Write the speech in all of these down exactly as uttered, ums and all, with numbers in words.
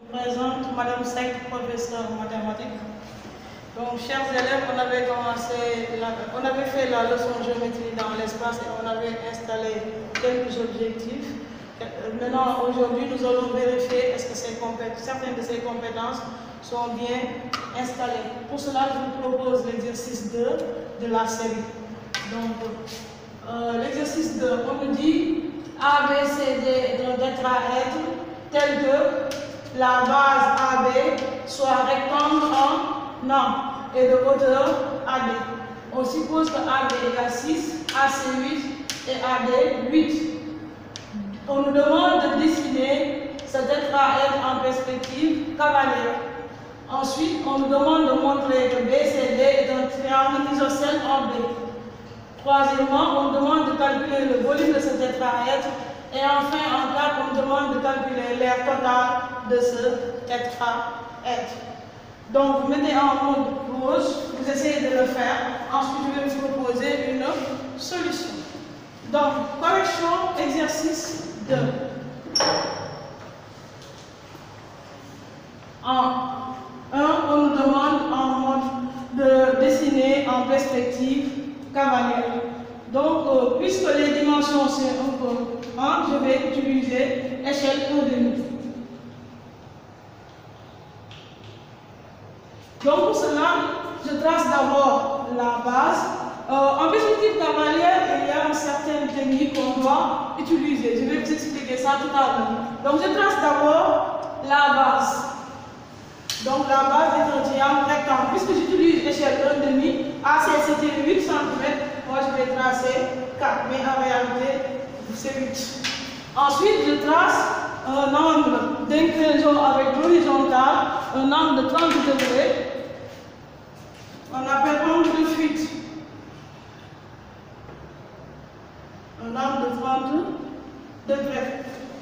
Présente Madame Seck, professeure en mathématiques. Donc, chers élèves, on avait commencé, la, on avait fait la leçon géométrie dans l'espace et on avait installé quelques objectifs. Maintenant, aujourd'hui, nous allons vérifier est-ce que ces certaines de ces compétences sont bien installées. Pour cela, je vous propose l'exercice deux de la série. Donc, euh, l'exercice deux, on nous dit A, B, C, D est un tétraèdre tel que la base A B soit rectangle en an et de hauteur A D. On suppose que A B égale six, A C huit et A D huit. On nous demande de dessiner ce tétraèdre en perspective cavalière. Ensuite, on nous demande de montrer que B C D est un triangle isocèle en B. Troisièmement, on nous demande de calculer le volume de ce tétraèdre. Et enfin, en cas, on nous demande de calculer l'aire totale de ce tétraèdre. Donc, vous mettez en mode pause, vous essayez de le faire. Ensuite, je vais vous proposer une solution. Donc, correction, exercice deux. En un, on nous demande en mode de dessiner en perspective cavalière. Donc, euh, puisque les dimensions sont un peu un, je vais utiliser échelle un demi. Donc, pour cela, je trace d'abord la base. Euh, en perspective cavalière, il y a une certaine technique qu'on doit utiliser. Je vais vous expliquer ça tout à l'heure. Donc, je trace d'abord la base. Donc, la base est un triangle rectangle. Puisque j'utilise échelle un demi, A C c'était huit centimètres, moi je vais tracer quatre, mais en réalité, c'est huit. Ensuite, je trace un angle d'inclinaison avec l'horizontale, un angle de trente degrés. On appelle angle de fuite. Un angle de trente degrés.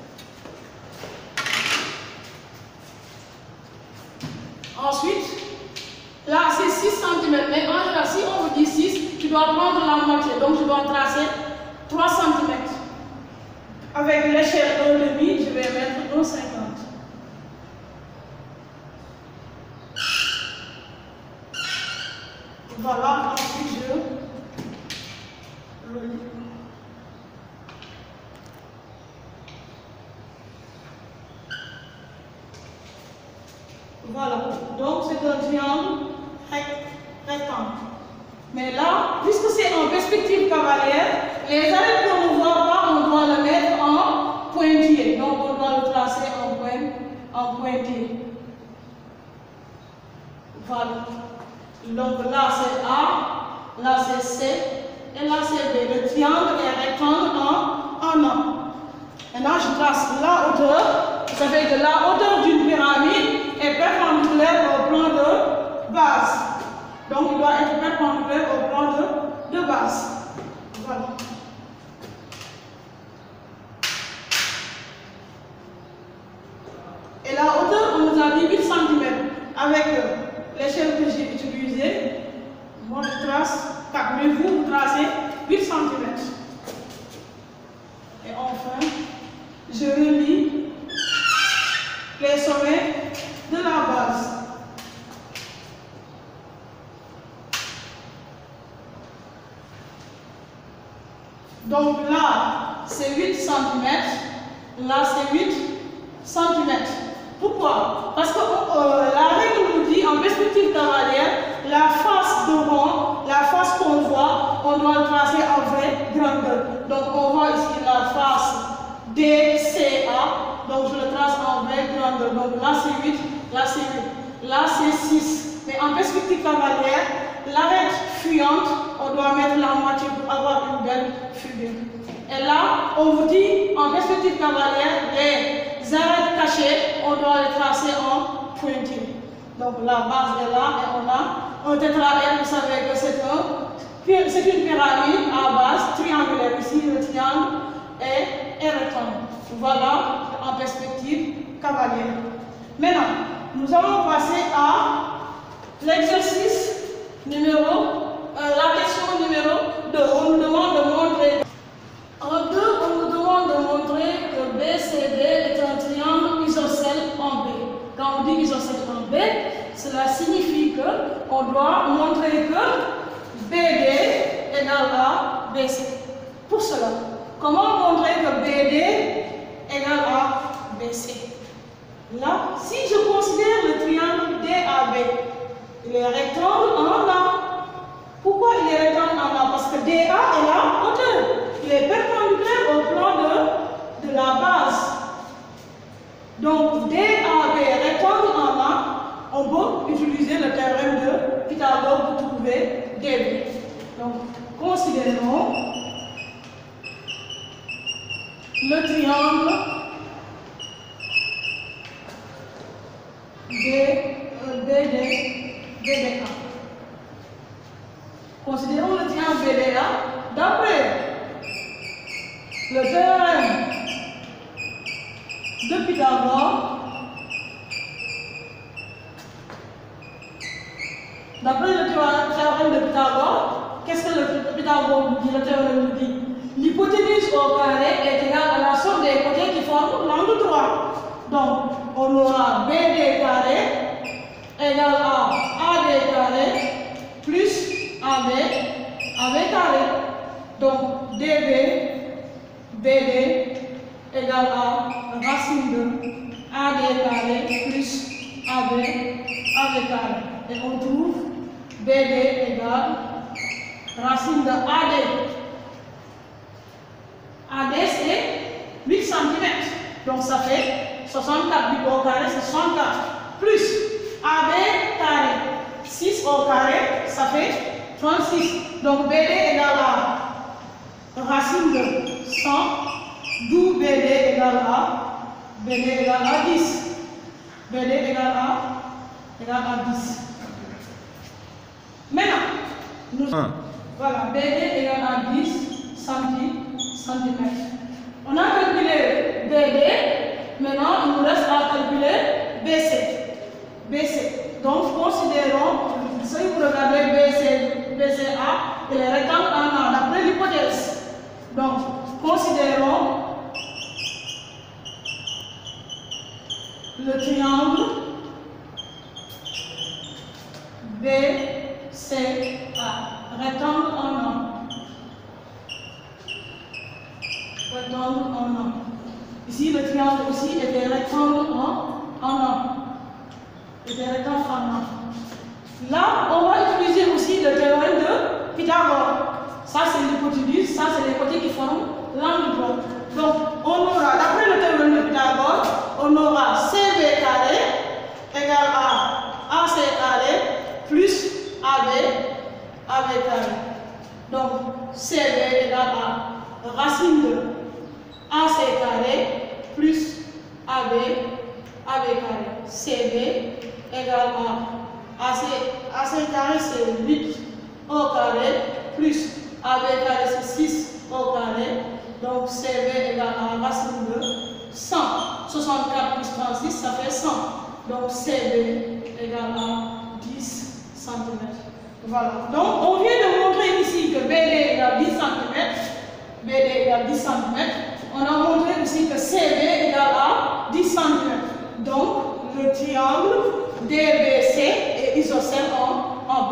Ensuite, là c'est six centimètres, mais en général, si on vous dit six, tu dois prendre la moitié, donc je dois tracer trois centimètres. Avec l'échelle un demi, je vais mettre un virgule cinquante. Voilà, ensuite je relis. Voilà, donc c'est un triangle rectangle. Mais là, puisque c'est en perspective cavalière, les arêtes qu'on ne voit pas, on doit le mettre en pointillé. Donc on doit le tracer en, point, en pointillé. Voilà. Donc là c'est A, là c'est C et là c'est B. Le triangle est rectangle en un an. Maintenant je trace la hauteur. Ça fait que la hauteur d'une pyramide est perpendiculaire au plan de base. Donc il doit être perpendiculaire au plan de, de base. Voilà. Et la hauteur, on nous a dit huit centimètres. Avec l'échelle que j'ai utilisée, moi je trace quatre, mais vous, vous tracez huit centimètres. Et enfin, je relie les sommets de la base. Donc là, c'est huit centimètres, là c'est huit centimètres. Pourquoi? Parce que euh, la règle nous dit en perspective cavalière, la face de rond, la face qu'on voit, on doit le tracer en vraie grandeur. Donc on voit ici la face D C A, donc je le trace en vraie grandeur. Donc là c'est huit, là c'est huit, là c'est six. Mais en perspective cavalière, l'arête fuyante, on doit mettre la moitié pour avoir une belle figure. Et là, on vous dit en perspective cavalière, les arêtes cachées, on doit les tracer en pointillé. Donc la base est là et on a un tétraèdre, vous savez que c'est un, c'est une pyramide à base triangulaire. Ici, le triangle est, est rectangle. Voilà en perspective cavalière. Maintenant, nous allons passer à l'exercice numéro, euh, la question numéro deux. On nous demande de montrer. En deux, on nous demande de montrer que B C D est un triangle isocèle en B. quand on dit isocèle en B, cela signifie qu'on doit montrer que B D égale à B C. Pour cela, comment montrer que B D égale à B C? Là, si je considère le triangle D A B, il est rectangle en A. Pourquoi il est rectangle en A? Parce que D A est la hauteur. Il est perpendiculaire au plan de, de la base. Donc, D A B rectangle en A, on peut utiliser le théorème de Pythagore pour trouver D B. Donc, considérons le triangle B D B D A. Considérons le triangle B D A d'après le théorème de Pythagore. D'après le théorème de Pythagore, qu'est-ce que le Pythagore nous dit? Le théorème nous dit l'hypoténuse au carré est égale à la somme des côtés qui forment l'angle droit. Donc, on aura B D carré égale à A D carré plus A B, A B carré. Donc, D B, B D égale à racine de A D carré plus A B, A B carré. Et on trouve B D égale racine de A D. A D c'est huit centimètres. Donc ça fait soixante-quatre, huit au carré c'est soixante-quatre. Plus A B carré, six au carré, ça fait trente-six. Donc B D égale à racine de cent, d'où B D égale à B D égale à dix. B D égale à, égale à dix. Maintenant, nous, voilà, B D égale à dix centimètres. On a calculé B D, maintenant il nous reste à calculer B C. B C. Donc considérons, si vous regardez B C, B C A, il est rectangle en A, d'après l'hypothèse. Donc considérons le triangle B C A, rectangle en A. Rectangle en A. Ici, le triangle aussi était rectangle en, en A. Était rectangle en A. Là, on va utiliser aussi le théorème de Pythagore. Ça, c'est l'hypoténuse, ça, c'est les côtés qui forment l'angle droit. Donc, on aura, d'après le théorème de Pythagore, on aura C B carré égale à A C carré plus A B, A B carré. Donc, C B égale à racine de A C carré plus A B, A B carré. C B égale à A C, A C carré c'est huit au carré plus A B carré c'est six au carré. Donc C B égale à racine de cent. soixante-quatre plus trente-six ça fait cent. Donc C B égale à dix centimètres. Voilà. Donc on vient de montrer ici que B D égale dix centimètres. B D égale dix centimètres. On a montré aussi que C B égale à dix centimètres. Donc, le triangle D B C est isocèle en, en B.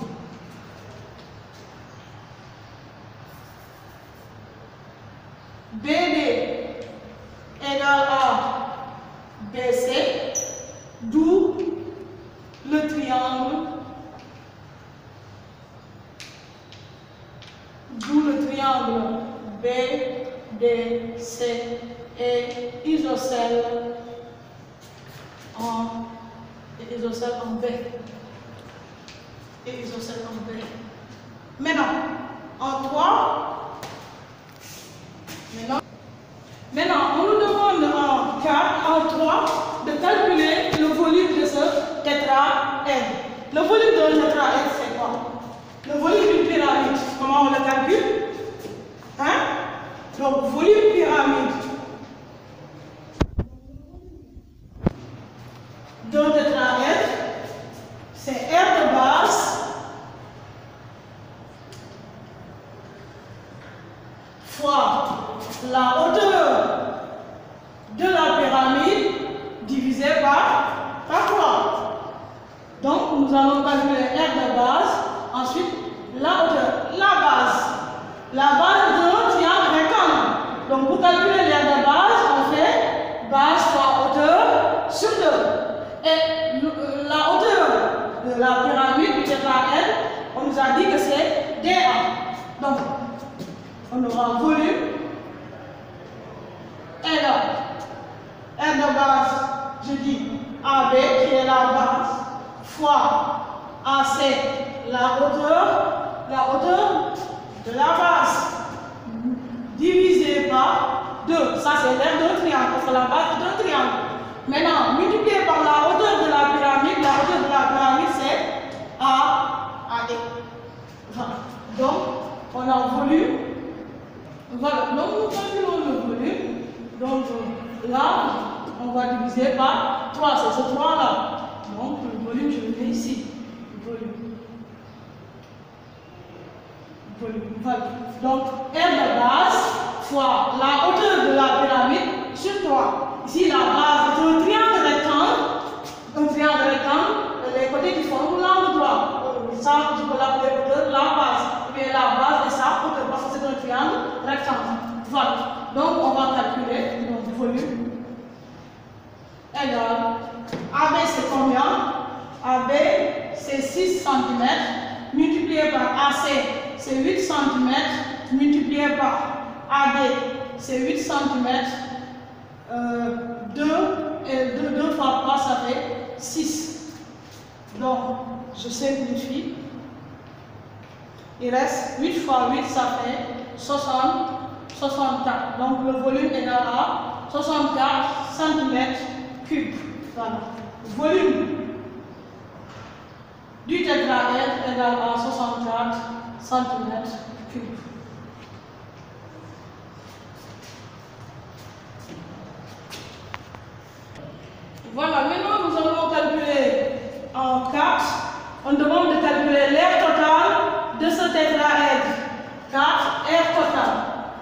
B D égale à B C, d'où le triangle, d'où le triangle B D C est isocèle en, et isocèle en B. Et isocèle en B. Maintenant, en trois, maintenant, maintenant, on nous demande en quatre, en trois, de calculer le volume de ce tétraèdre. Le volume d'un tétraèdre, c'est quoi? Le volume d'une pyramide, comment on le calcule? Hein? Donc, volume pyramide d'un tétraèdre, c'est R de base fois la hauteur de la pyramide divisé par nous allons calculer R de base, ensuite la hauteur. La base. La base est un triangle rectangle. Donc pour calculer l'aire de base, on fait base fois hauteur sur deux. Et la hauteur de la pyramide du tétraèdre, on nous a dit que c'est D A. Donc on aura volume égale R de base, je dis A B qui est la base, fois A C, la hauteur, la hauteur de la base, divisé par deux. Ça c'est l'aire d'un triangle, parce que la base est un triangle. Maintenant, multiplié par la hauteur de la pyramide, la hauteur de la pyramide c'est A A D. Voilà. Donc, on a volume. Voilà. Donc, nous calculons le volume. Donc, là, on va diviser par trois. C'est ce trois là. Donc, le volume, je le mets ici. Volume. Volume. Voilà. Donc, R de base fois la hauteur de la pyramide sur trois. Ici, la base est un triangle rectangle. Un triangle rectangle. Les côtés qui forment l'angle droit. Ça, je peux l'appeler hauteur de la base. Mais la base est sa hauteur parce que c'est un triangle rectangle. Voilà. Donc, on va calculer donc volume égale A B c'est combien? A B c'est six centimètres multiplié par A C c'est huit centimètres multiplié par A D c'est huit centimètres. Euh, deux et deux fois trois ça fait six. Donc, je simplifie. Il reste huit fois huit, ça fait soixante, soixante-quatre. Donc le volume est égal à soixante-quatre centimètres cubes. Voilà. Volume du tétraèdre est égal à soixante-quatre centimètres cubes. Voilà, maintenant nous allons calculer en quatre. On demande de calculer l'aire totale de ce tétraèdre. quatre, aire totale.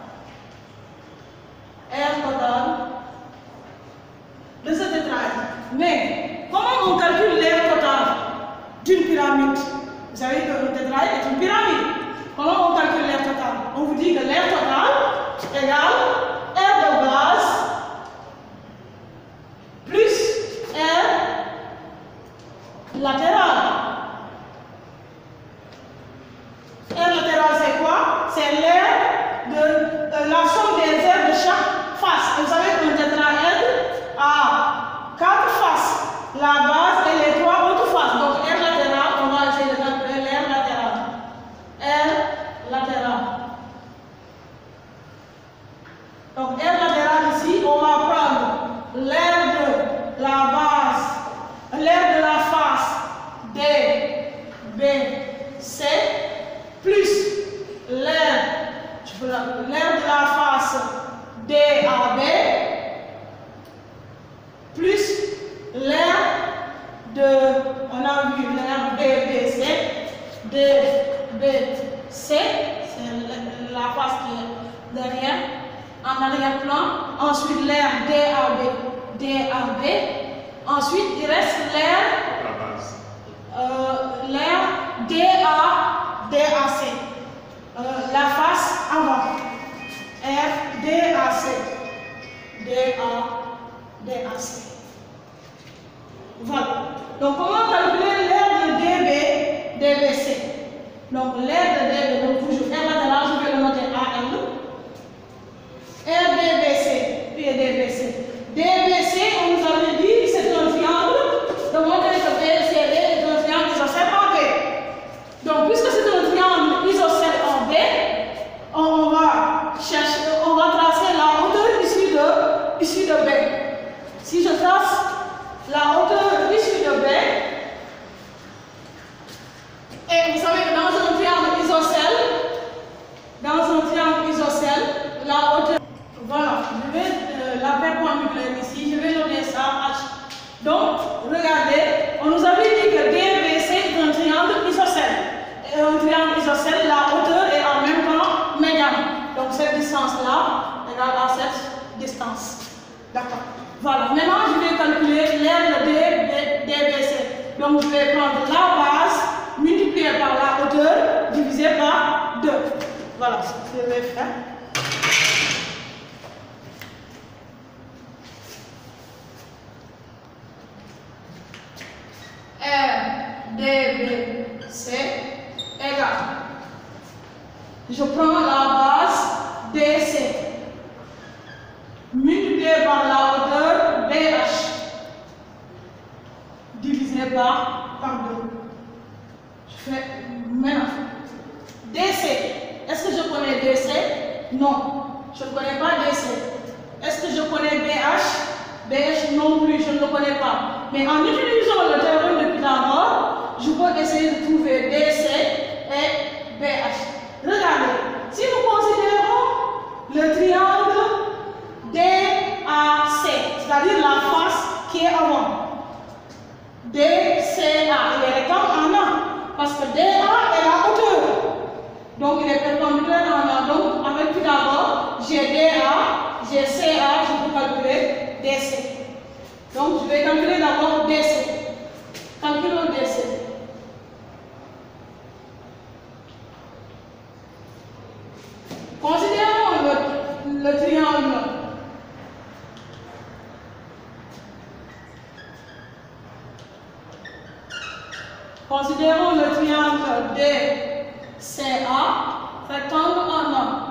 Aire totale de ce tétraèdre. Mais comment on calcule l'aire totale d'une pyramide? Vous savez que le tétraèdre est une pyramide. Comment on calcule l'aire totale? On vous dit que l'aire totale égale aire de base plus aire latérale. Aire latérale, c'est quoi? C'est l'aire de euh, la somme des aires de chaque face. Vous savez qu'un tétraèdre a quatre faces, la base et les trois autres faces. Donc, aire latérale, on va essayer de calculer l'aire latérale. Aire latérale. Donc, aire latérale ici, on va prendre l'aire de la base, l'aire de la face D, B, C, plus l'aire de la face D A B, plus l'aire de, on a vu l'aire D B C, D B C, c'est la face qui est derrière, en arrière-plan, ensuite l'aire D A B, D A B, ensuite il reste l'aire, euh, l'aire D A, D A C. Euh, la face avant. R, D, A, C. D, A, D, A, C. Voilà. Donc, comment calculer l'aire de D B, D B C? Donc, l'aire de D B, donc toujours R latéral, je vais le noter A L. R, D B C, puis D B C. D B C, on nous avait dit, c'est un triangle. Donc, on dit que D C D est un triangle isocèle en B. Donc, puisque c'est un triangle isocèle en B, on va chercher, on va tracer la hauteur issue de, issue de B. Si je trace la hauteur issue de B, et vous savez que dans un triangle isocèle, dans un triangle isocèle, la hauteur, voilà, je vais euh, la perpendiculaire ici, je vais noter ça H. Donc, regardez, on nous avait dit que D B C est un triangle isocèle. Et un triangle isocèle, la hauteur est en même temps médiane. Donc, cette distance-là égale à cette distance. D'accord. Voilà. Maintenant, je vais calculer l'aire de D B C. Donc je vais prendre la base multipliée par la hauteur divisé par deux. Voilà ce que je vais faire. R, D, B, C égale. Je prends la base D C multiplié par la hauteur B H divisé par, par deux. Je fais maintenant D C. Est-ce que je connais D C? Non, je ne connais pas D C. Est-ce que je connais B H? B H non plus, je ne le connais pas. Mais en utilisant le théorème de Pythagore, je peux essayer de trouver D C et B H. Regardez, si nous considérons le triangle D A C, c'est-à-dire la face qui est avant, D C A, il est rectangle en A, parce que D A est la hauteur, donc il est perpendiculaire en A. Donc avec Pythagore, j'ai D A, j'ai C A, je peux calculer D C. Donc je vais calculer d'abord D C. Calculons D C. Considérons le, le triangle. Considérons le triangle D C A, rectangle en A.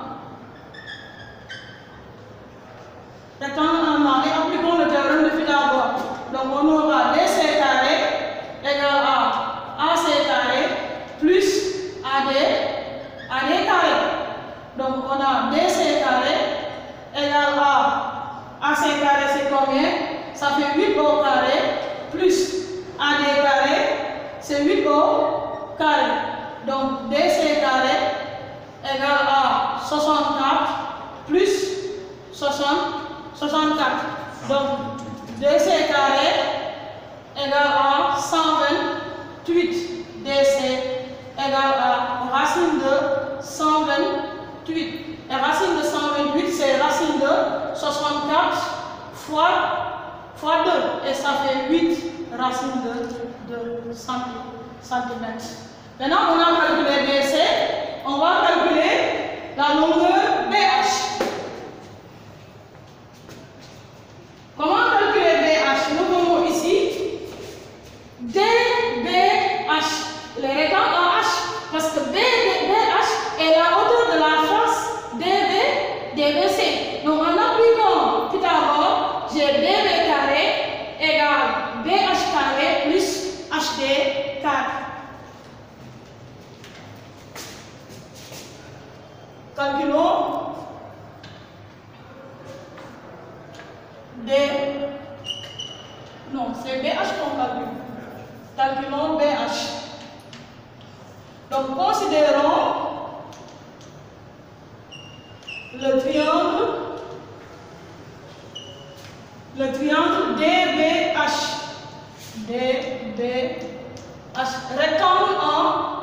Rectangle en A et appliquons le théorème de Pythagore. Donc on aura D C carré égale à A C carré plus A D, A D carré. Donc on a D C carré égale à A C carré, c'est combien? Ça fait huit au carré plus A D carré, c'est huit au carré. Donc D C carré égale à soixante-quatre plus soixante, soixante-quatre. Donc D C carré égale à cent vingt-huit. D C égale à racine de cent vingt-huit. Et racine de cent vingt-huit, c'est racine de soixante-quatre fois, fois deux. Et ça fait huit racines de, de centimètres. Maintenant, on a calculé D C. On va calculer la longueur B H. Comment calculer B H? Nous venons ici. D B H. Les rectangles en H. Parce que B B H est la hauteur de la face D B, D B C. Donc en appliquant Pythagore, j'ai D B carré égale B H carré plus H D carré. Calculons D. Non, c'est B H qu'on calcule. Calculons B H. Donc considérons le triangle, le triangle D B H. D B H. Rectangle en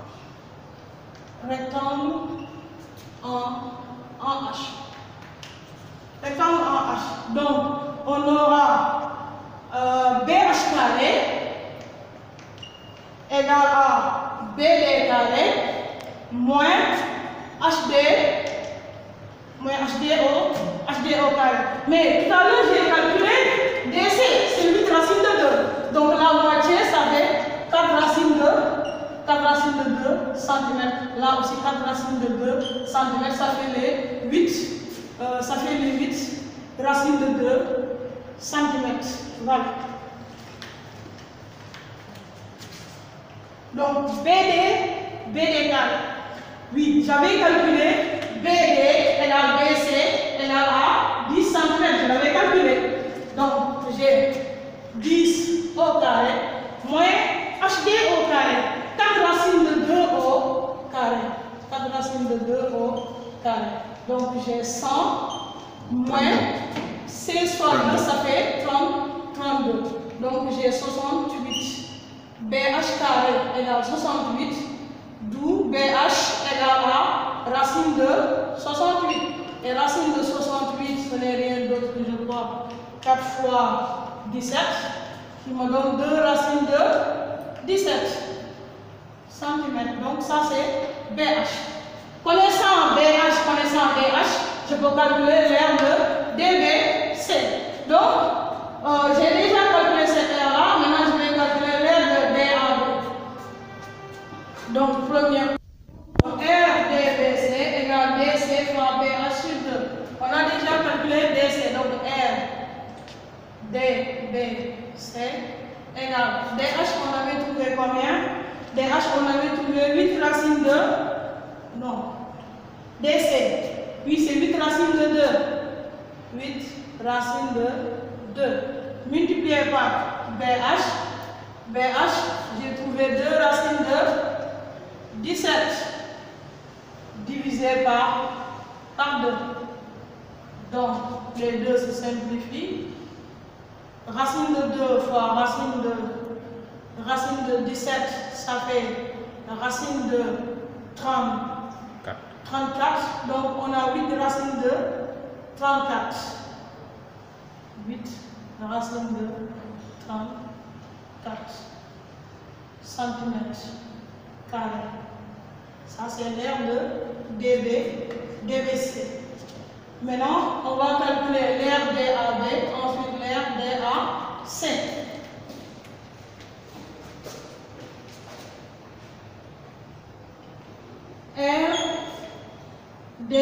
rectangle en, en H. Rectangle en H. Donc, on aura euh, B H carré égale à B D carré moins H D moins H D au H D au carré. Mais tout à l'heure, j'ai calculé D C, c'est huit racines de deux. Donc, la moitié, ça fait quatre racines de quatre racines de deux centimètres. Là aussi, quatre racines de deux centimètres, ça fait les huit. Euh, ça fait les huit racines de deux centimètres. Voilà. Donc, B D, B D carré. Oui, j'avais calculé B D égale B C égale à dix centimètres. Je l'avais calculé. Donc, j'ai dix au carré moins H D au carré. quatre racines de deux au carré. quatre racines de deux au carré. Donc j'ai cent moins seize fois deux, ça fait trente, trente-deux. Donc j'ai soixante-huit. B H carré égale soixante-huit, d'où B H égale à racine de soixante-huit. Et racine de soixante-huit, ce n'est rien d'autre que je crois quatre fois dix-sept, qui me donne deux racines de dix-sept centimètres. Donc ça c'est B H. Connaissant B H, connaissant B H, je peux calculer l'aire de D B C. Donc, euh, j'ai déjà calculé cette aire-là. Maintenant, je vais calculer l'aire de D A B. Donc, première. R D B C égale D C fois B H sur deux. On a déjà calculé D C. Donc, R D B C égale D H, on avait trouvé combien? D H, on avait trouvé huit racines de. Non. D C. Oui, c'est huit racines de deux. huit racines de deux. Multiplié par B H. B H, j'ai trouvé deux racines de dix-sept. Divisé par, par deux. Donc, les deux se simplifient. Racine de deux fois racine de, racine de dix-sept, ça fait racine de trente-quatre. Donc, on a huit racines de trente-quatre. huit racines de trente-quatre centimètres carrés. Ça, c'est l'aire de D B, D B C. Maintenant, on va calculer l'aire D A B, ensuite l'aire D A C. R D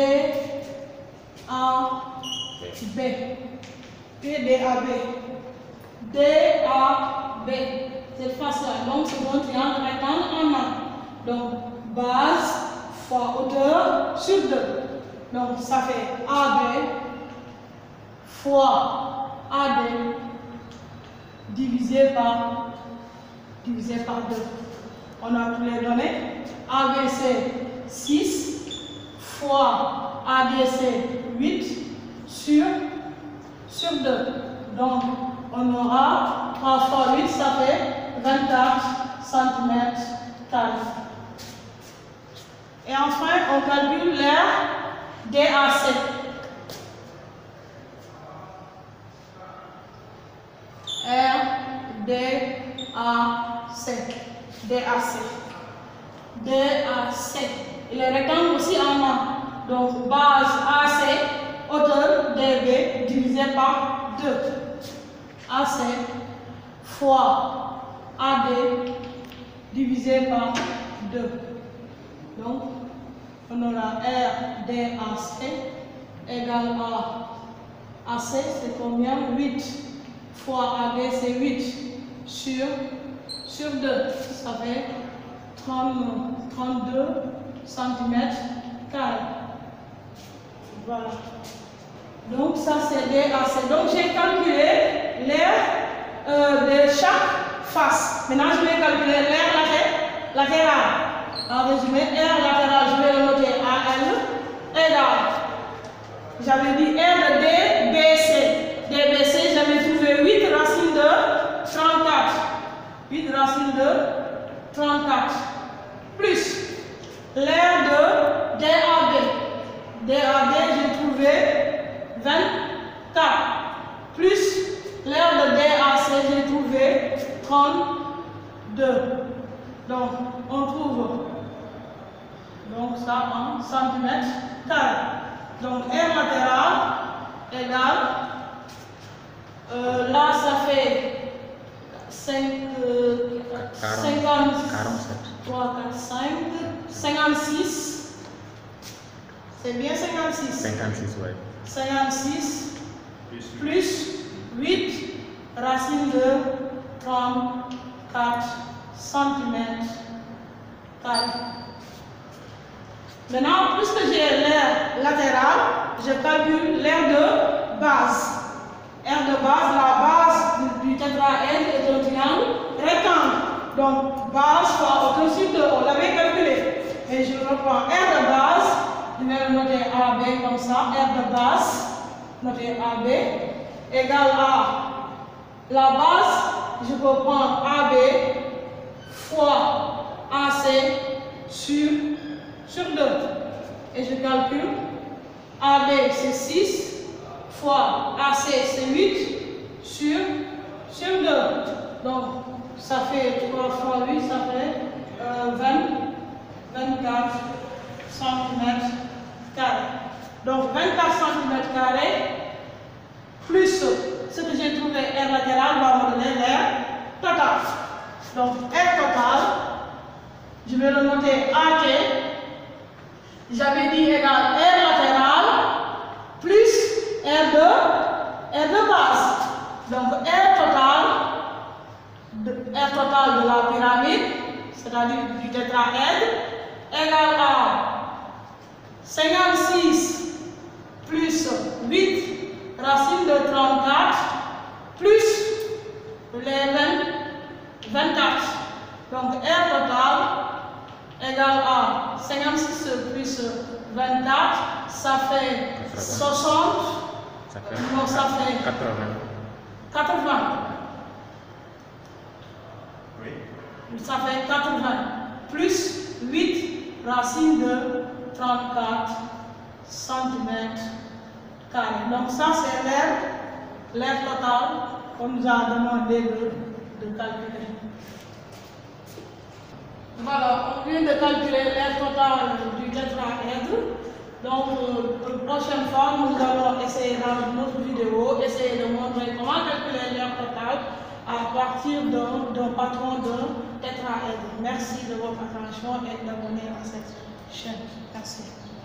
A B. Puis D A B. D A B. Cette face-là, donc c'est un triangle rectangle en A. Donc, base fois hauteur sur deux. Donc, ça fait A B fois A D divisé par, divisé par deux. On a tous les données. A B C six fois A D C huit sur, sur deux. Donc, on aura trois fois huit, ça fait vingt-quatre centimètres carrés. Et enfin, on calcule l'aire D A C. R D A C. D A C. D A C. Et le rectangle aussi en A. Donc, base A C, hauteur D B divisé par deux. A C fois A D divisé par deux. Donc, on aura R D A C égale à A C, c'est combien? huit fois A D, c'est huit sur, sur deux. Ça fait trente, trente-deux centimètres carrés. Voilà. Donc, ça, c'est D A C. Donc, j'ai calculé l'aire euh, de chaque face. Maintenant, je vais calculer l'aire latérale. En résumé, R latéral, je vais le noter A L égale. J'avais dit R de D B C. D B C, j'avais trouvé huit racines de trente-quatre. huit racines de trente-quatre. Plus l'aire de D A B. D A B, j'ai trouvé vingt-quatre. Plus l'aire de D A C, j'ai trouvé trente-deux. Donc, on trouve donc ça en centimètres carrés. Donc, R latéral égale, euh, là ça fait cinq, euh, cinquante, trois, quatre, cinq, cinquante-six. C'est bien cinquante-six. cinquante-six, oui. cinquante-six plus, plus huit racines de trente-quatre centimètres carrés. Maintenant, puisque j'ai l'aire latérale, je calcule l'aire de base. Aire de base, la base du, du tétraèdre est un triangle rectangle. Donc, base fois hauteur sur deux, on l'avait calculé. Et je reprends aire de base, je vais le noter A B comme ça, aire de base, noter A B, égale à la base, je peux prendre A B fois A C sur sur deux. Et je calcule. A B c'est six fois A C c'est huit sur, sur deux. Donc ça fait trois fois huit, ça fait euh, vingt, vingt-quatre centimètres carrés. Donc vingt-quatre centimètres carrés plus ce que j'ai trouvé R latéral va me donner l'air total. Donc R total, je vais le noter A T. J'avais dit égal R latéral plus R de, R de base. Donc R total, de, R total de la pyramide, c'est-à-dire du tétraèdre, égal à cinquante-six plus huit racine de trente-quatre plus les vingt, vingt-quatre. Donc R total égale à cinquante-six plus vingt-quatre, ça fait soixante, Ça fait non, ça fait quatre-vingts. quatre-vingts. Oui. Ça fait quatre-vingts plus huit racine de trente-quatre centimètres carrés. Donc ça c'est l'air, l'air total qu'on nous a demandé de, de calculer. Voilà, on vient de calculer l'air total du tétraèdre. Donc euh, la prochaine fois, nous allons essayer dans notre vidéo, essayer de montrer comment calculer l'air total à partir d'un patron de tétraèdre. Merci de votre attention et d'abonner à cette chaîne. Merci.